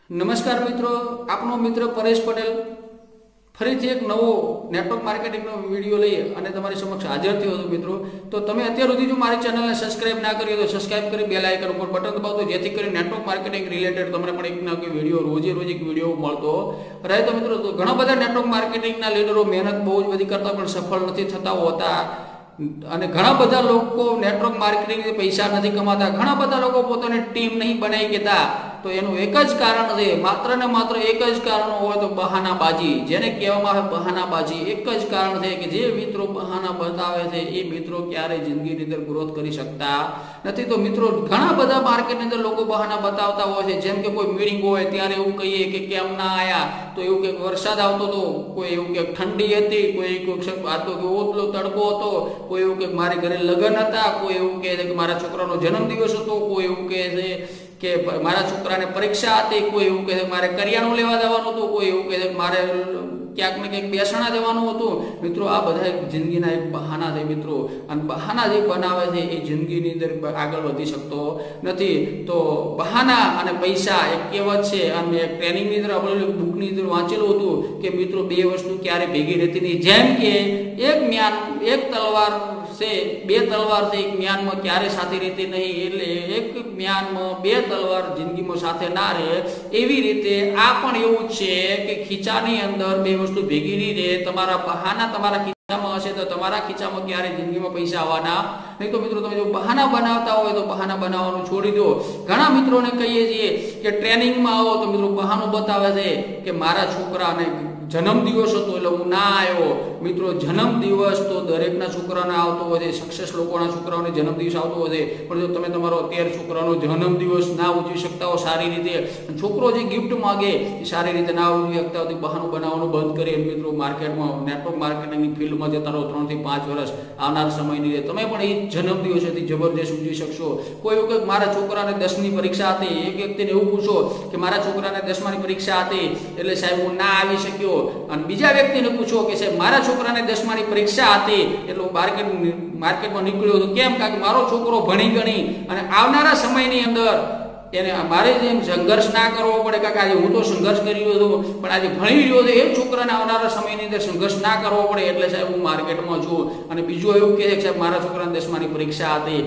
નમસ્કાર મિત્રો, આપનો મિત્ર પરેશ પટેલ ફરીથી એક નવો નેટવર્ક માર્કેટિંગનો વિડીયો લઈ અને તમારી સમક્ષ હાજર થયો હતો મિત્રો। તો તમે અત્યાર સુધી જો મારી ચેનલને સબસ્ક્રાઇબ ના કરી હોય તો સબસ્ક્રાઇબ કરી બેલ આઇકન ઉપર બટન દબાવો જેથી કરીને નેટવર્ક માર્કેટિંગ રિલેટેડ તમને પણ એક ના કોઈ વિડીયો રોજ એક વિડીયો મળતો રહે। તો મિત્રો તો ઘણા બધા નેટવર્ક માર્કેટિંગના લીડરો મહેનત બહુ જ બધી કરતા પણ સફળ નથી થતા હોતા અને ઘણા બધા લોકો નેટવર્ક માર્કેટિંગથી પૈસા નથી કમાતા। ઘણા બધા લોકો પોતાની ટીમ નહીં બનાવી દેતા। તો એનું એક જ કારણ છે, માત્ર ને માત્ર એક જ કારણ હોય તો બહાનાબાજી, જેને કહેવામાં આવે બહાનાબાજી। એક જ કારણ છે કે જે મિત્રો બહાના બતાવે છે એ મિત્રો ક્યારેય જિંદગીની અંદર ગ્રોથ કરી શકતા નથી। તો મિત્રો ઘણા બધા માર્કેટની અંદર લોકો બહાના બતાવતા હોય છે, જેમ કે કોઈ મીટિંગ હોય ત્યારે એવું કહીએ કે કેમ ના આયા, તો એવું કે વરસાદ આવતો હતો, કોઈ એવું કે ઠંડી હતી, કોઈ આ તો ઓતલો તડકો હતો, કોઈ એવું કે મારે ઘરે લગ્ન હતા, કોઈ એવું કહે છે કે મારા છોકરાનો જન્મદિવસ હતો, કોઈ એવું કહે છે કે મારા છોકરાને પરીક્ષા હતી, કોઈ એવું કહે છે મારે કરિયાણું લેવા જવાનું હતું, કોઈ એવું કહે છે મારે ક્યાંક ને ક્યાંક બેસણા જવાનું હતું। મિત્રો આ બધા જિંદગીના એક બહાના છે મિત્રો, અને બહાના જે બનાવે છે એ જિંદગીની અંદર આગળ વધી શકતો નથી। તો બહાના અને પૈસા એક કહેવત છે, અને એક ટ્રેનિંગની અંદર આપણે બુકની અંદર વાંચેલું હતું કે મિત્રો બે વસ્તુ ક્યારે ભેગી રહેતી નહીં। જેમ કે એક તલવાર છે, બે તલવાર છે, એક મ્યાનમાં ક્યારે સાથે રહેતી નહીં, એટલે એક મ્યાનમાં બે તલવાર જિંદગીમાં સાથે ના રહે, એવી રીતે આ પણ એવું છે કે ખીચાની અંદર બે વસ્તુ ભેગી નહીં રહે। તમારા બહાના તમારા ખીચામાં હશે તો તમારા ખીચામાં ક્યારે જિંદગીમાં પૈસા આવવાના નહીં। તો મિત્રો તમે જો બહાના બનાવતા હોય તો બહાના બનાવવાનું છોડી દો। ઘણા મિત્રોને કહીએ છીએ કે ટ્રેનિંગમાં આવો તો મિત્રો બહાનું બતાવે છે કે મારા છોકરાને જન્મદિવસ હતો એટલે હું ના આવ્યો। મિત્રો જન્મદિવસ તો દરેકના છોકરાને આવતો હોય છે, સક્સેસ લોકોના છોકરાઓને જન્મદિવસ આવતો હોય છે, પણ જો તમે તમારો અત્યારે છોકરાનો જન્મદિવસ ના ઉજવી શકતા હો સારી રીતે, છોકરો જે ગિફ્ટ માગે એ સારી રીતે ના ઉજવી શકતા હોય તો બહાનું બનાવવાનું બંધ કરી મિત્રો માર્કેટમાં નેટવર્ક માર્કેટિંગની ફિલ્ડમાં જતા રહો। 3 થી 5 વર્ષ આવનાર સમયની રીતે તમે પણ એ જન્મદિવસથી જબરજસ્ત ઉજવી શકશો। કોઈ વખત મારા છોકરાને 10ની પરીક્ષા હતી, એક વ્યક્તિને એવું પૂછો કે મારા છોકરાને 10માની પરીક્ષા હતી એટલે સાહેબ હું ના આવી શક્યો, અને બીજા વ્યક્તિને પૂછો કે સાહેબ મારા છોકરાને 10માની પરીક્ષા હતી એટલે હું માર્કેટમાં નીકળ્યો હતો, કેમ? કારણ કે મારો છોકરો ભણી ગણી અને આવનારા સમયની અંદર એને મારે જેમ સંઘર્ષ ના કરવો પડે, કારણ કે આજે હું તો સંઘર્ષ કરી રહ્યો છું પણ આજે ભણી રહ્યો છે એ છોકરાને આવનારા સમયની અંદર સંઘર્ષ ના કરવો પડે એટલે સાહેબ હું માર્કેટમાં છું। અને બીજું એવું કહે છે સાહેબ મારા છોકરાને 10માની પરીક્ષા હતી।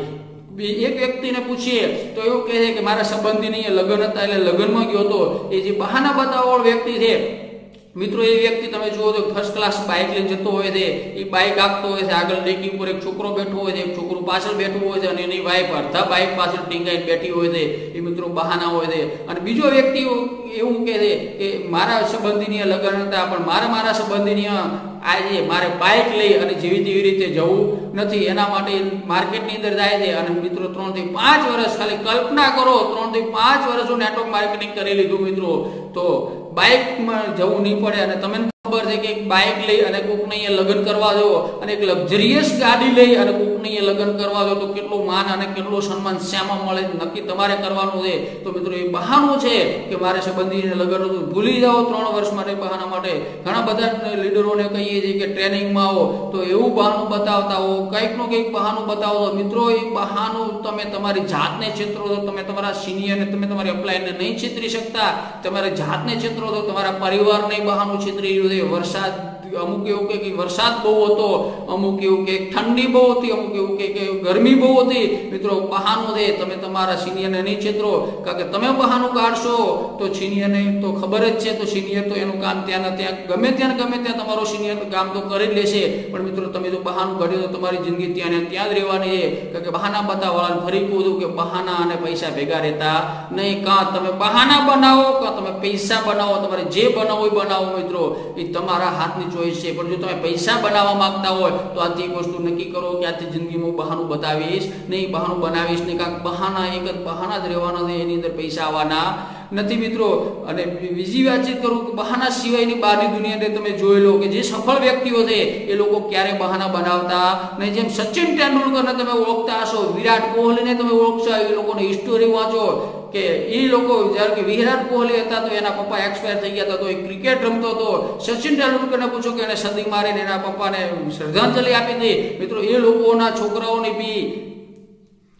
એક વ્યક્તિને પૂછીએ તો એવું કહે છે કે મારા સંબંધીની લગ્ન હતા એટલે લગ્નમાં ગયો હતો। એ જે બહાના બતાવવાળો વ્યક્તિ છે મિત્રો, એ વ્યક્તિ તમે જુઓ તો ફર્સ્ટ ક્લાસ બાઇક લઈને જતો હોય છે, એ બાઇક આપતો હોય છે, આગળ ડેકી ઉપર એક છોકરો બેઠો હોય છે, એક છોકરું પાછળ બેઠું હોય છે, અને એની વાઈફ અડધા બાઇક પાછળ ટીંગાઈને બેઠી હોય છે, એ મિત્રો બહાના હોય છે। અને બીજો વ્યક્તિ એવું કહે છે કે મારા સંબંધીની લગ્ન હતા પણ મારા સંબંધીની આજે મારે બાઇક લઈ અને જેવી તેવી રીતે જવું નથી, એના માટે માર્કેટની અંદર જાય છે। અને મિત્રો 3 થી 5 વર્ષ, ખાલી કલ્પના કરો 3 થી 5 વર્ષ નેટવર્ક માર્કેટિંગ કરી લીધું મિત્રો તો બાઇકમાં જવું નહીં પડે। અને તમને ખબર છે કે એક બાઇક લઈ અને કોકને અહીંયા લગ્ન કરવા દો, અને એક લક્ઝરિયસ ગાડી લઈ અને કોકને અહીંયા લગ્ન કરવા દો તો કેટલું માન અને કેટલું સન્માન શ્યામાં મળે, નક્કી તમારે કરવાનું છે। તો મિત્રો એ બહાનું છે કે મારે સંબંધીને લગ્ન હતું, ભૂલી જાઓ 3 વર્ષ માટે બહાના માટે। ઘણા બધા લીડરોને કહીએ છીએ કે ટ્રેનિંગમાં આવો તો એવું બહાનું બતાવતા હો, કંઈકનું કંઈક બહાનું બતાવો તો મિત્રો એ બહાનું તમે તમારી જાતને છેતરો તો તમે તમારા સિનિયરને, તમે તમારી અપ્લાયને નહીં છેતરી શકતા, તમારી જાતને છેતરો તો તમારા પરિવારને બહાનું છેતરી રહ્યું છે। વરસાદ અમુક એવું કે વરસાદ બહુ હતો, અમુક એવું કે ઠંડી બહુ હતી, અમુક એવું કે ગરમી બહુ હતી। મિત્રો બહાનું છે, તમે તમારા સિનિયરને નહીં છેતરો, કારણ કે તમે બહાનું કાઢશો તો સિનિયરને તો ખબર જ છે, તો સિનિયર તો એનું કામ ત્યાં ગમે ત્યાં તમારો સિનિયર કામ તો કરી જ લેશે, પણ મિત્રો તમે જો બહાનું કાઢ્યું તો તમારી જિંદગી ત્યાં જ રહેવાની છે। કારણ કે બહાના બતાવવાળા ફરી કહું છું કે બહાના અને પૈસા ભેગા રહેતા નહીં, કાં તમે બહાના બનાવો કાં તમે પૈસા બનાવો, તમારે જે બનાવો એ બનાવો મિત્રો, એ તમારા હાથની ચોઈસ છે। પણ જો તમે પૈસા બનાવવા માંગતા હોય તો આથી એક વસ્તુ નક્કી કરો કે આથી જિંદગીમાં બહાનું બતાવીશ નહીં, બહાનું બનાવીશ નહીં, કારણ કે બહાના એક જ બહાના જ રહેવાના છે, એની અંદર પૈસા આવવાના નથી મિત્રો। અને બીજી વાતચીત કરું કે બહાના સિવાયની બહારની દુનિયાને તમે જોઈ લો કે જે સફળ વ્યક્તિઓ છે એ લોકો ક્યારે બહાના બનાવતા નહીં। જેમ સચિન તેંડુલકરને તમે ઓળખતા હશો, વિરાટ કોહલીને તમે ઓળખશો, એ લોકોની હિસ્ટોરી વાંચો કે એ લોકો જ્યારે કે વિરાટ કોહલી હતા તો એના પપ્પા એક્સપાયર થઈ ગયા હતા, તો એ ક્રિકેટ રમતો હતો। સચિન તેંડુલકરને પૂછો કે એને સદી મારીને એના પપ્પાને શ્રદ્ધાંજલિ આપી દે। મિત્રો એ લોકોના છોકરાઓની બી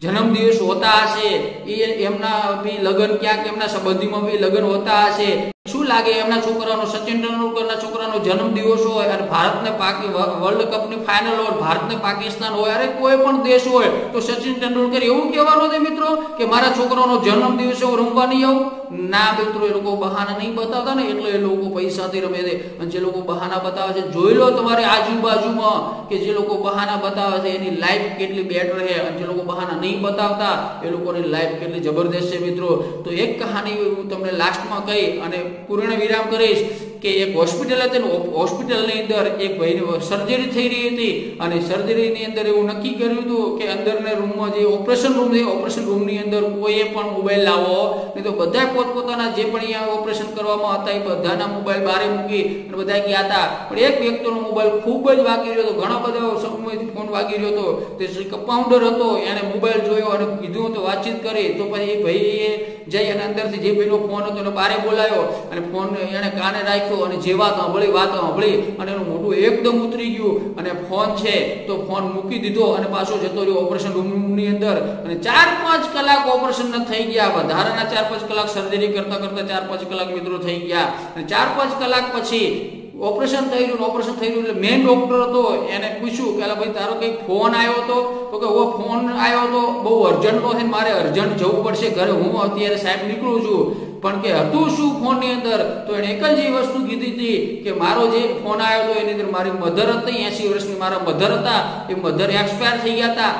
जन्मदिवस होता हशे, एमना भी लगन क्यांक एमना संबंधीमां भी लगन होता हशे, શું લાગે એમના છોકરાનો સચિન તેંડુલકરના છોકરાનો જન્મદિવસ હોય અને ભારતને વર્લ્ડ કપની ફાઇનલ હોય, ભારતને પાકિસ્તાન હોય, અરે કોઈ પણ દેશ હોય તો સચિન તેંડુલકર એવું કહેવાનું છે મિત્રો કે મારા છોકરાનો જન્મદિવસ હું રમવા નહીં આવું? ના મિત્રો, એ લોકો બહાના નહીં બતાવતા ને એટલે એ લોકો પૈસાથી રમે છે. અને જે લોકો બહાના બતાવે છે, જોઈ લો તમારી આજુબાજુમાં કે જે લોકો બહાના બતાવે છે એની લાઈફ કેટલી બેટર છે અને જે લોકો બહાના નહીં બતાવતા એ લોકોની લાઈફ કેટલી જબરદસ્ત છે મિત્રો. તો એક કહાની હું તમને લાસ્ટમાં કહી અને પૂર્ણ વિરામ કરીશ કે એક હોસ્પિટલ હતી, હોસ્પિટલની અંદર એક ભાઈની સર્જરી થઈ રહી હતી અને સર્જરીની અંદર એવું નક્કી કર્યું હતું કે અંદરના રૂમમાં જે ઓપરેશન રૂમ છે, ઓપરેશન રૂમની અંદર કોઈએ પણ મોબાઈલ લાવો નહીં. તો બધા પોતપોતાના જે પણ અહીંયા ઓપરેશન કરવામાં હતા એ બધાના મોબાઈલ બહાર મૂકી અને બધા ગયા હતા. પણ એક વ્યક્તિનો મોબાઈલ ખૂબ જ વાગી રહ્યો હતો, ઘણા બધા સમયથી ફોન વાગી રહ્યો હતો. તે કમ્પાઉન્ડર હતો, એને મોબાઈલ જોયો અને કીધું તો વાતચીત કરી. તો પછી એ ભાઈએ જઈ અને અંદરથી જે ભાઈનો ફોન હતો એને બહાર બોલાવ્યો અને ફોન એને કાને રાખ્યો અને જે વાત સાંભળી અને એનું મોઢું એકદમ ઉતરી ગયું અને ફોન છે તો ફોન મૂકી દીધો અને પાછો જતો રહ્યો ઓપરેશન રૂમની અંદર. અને 4-5 કલાક ઓપરેશન થઈ ગયા, વધારાના 4-5 કલાક સર્જરી કરતા 4-5 કલાક મિત્રો થઈ ગયા. અને 4-5 કલાક પછી ઓપરેશન થઈ રહ્યું એટલે મેઇન ડોક્ટર હતો, એને પૂછ્યું કે ભાઈ તારો કઈ ફોન આવ્યો હતો? તો કે ઓ ફોન આવ્યો હતો, બહુ અર્જન્ટ છે, મારે અર્જન્ટ જવું પડશે ઘરે, હું અત્યારે સાહેબ નીકળું છું. પણ કે હતું શું ફોનની અંદર? તો એને એક જ વસ્તુ કીધી હતી કે મારો જે ફોન આવ્યો હતો એની અંદર મારી મધર હતી, 80 વર્ષની મારા મધર હતા, એ મધર એક્સપાયર થઈ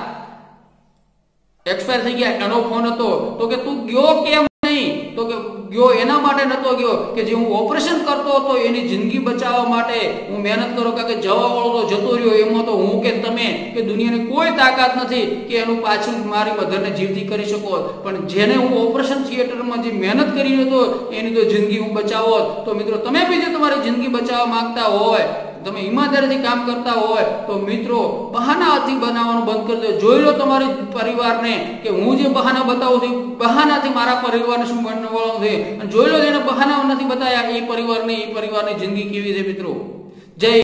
ગયા, એનો ફોન હતો. તો કે તું ગયો કેમ નહીં? તો કે ગયો એના માટે નતો ગયો કે જે હું ઓપરેશન કરતો હતો એની જિંદગી બચાવવા માટે હું મહેનત કરો કે જવા વાળો તો જતો રહ્યો, એમાં તો હું કે તમે કે દુનિયાની કોઈ તાકાત નથી કે એનું પાછું મારી મધરને જીવતી કરી શકો. પણ જેને હું ઓપરેશન થિયેટરમાં જે મહેનત કરી હતો એની તો જિંદગી હું બચાવો. તો મિત્રો તમે બી જો તમારી જિંદગી બચાવવા માંગતા હોય, તમે ઈમાનદારીથી કામ કરતા હોય તો મિત્રો બહાનાથી બનાવવાનું બંધ કરી દો. જોઈ લો તમારી પરિવારને કે હું જે બહાના બતાવું છું બહાનાથી મારા પરિવારને શું બનવાનું છે, અને જોઈ લો એને બહાના નથી બતાવ્યા એ પરિવારની જિંદગી કેવી છે મિત્રો. જય